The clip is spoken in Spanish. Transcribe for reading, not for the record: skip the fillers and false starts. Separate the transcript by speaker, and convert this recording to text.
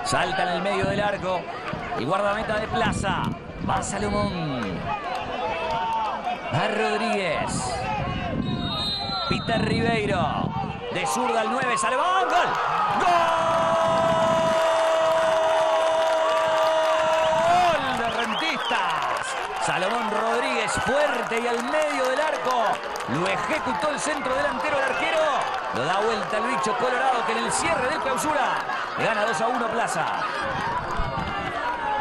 Speaker 1: Salta en el medio del arco. Y guardameta de Plaza. Va Salomón. Va Rodríguez. Peter Ribeiro. De zurda al 9. Salomón. ¡Gol! ¡Gol de Rentistas! Salomón Rodríguez fuerte y al medio del arco. Lo ejecutó el centro delantero del arquero. Lo da vuelta el bicho colorado que en el cierre de clausura gana 2-1 Plaza.